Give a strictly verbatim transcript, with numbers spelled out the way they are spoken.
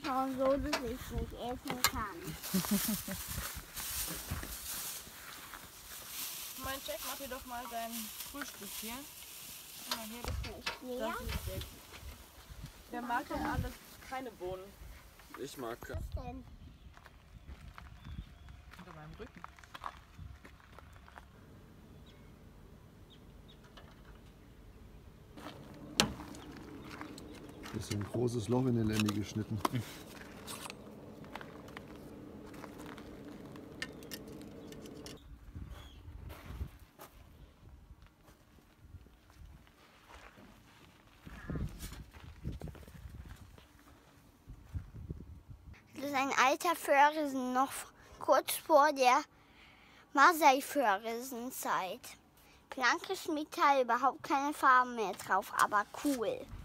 anschauen, so dass ich es nicht essen kann. Mein Jack, mach dir doch mal dein Frühstück hier. Guck mal hier, das Nicht leer? ist Jack. Wer mag denn alles keine Bohnen? Ich mag. Was denn? Unter meinem Rücken. Das ist ein großes Loch in den Lemmy geschnitten. Das ist ein alter Föhrriesen, noch kurz vor der Marseille-Föhrriesenzeit. Blankes Metall, überhaupt keine Farben mehr drauf, aber cool.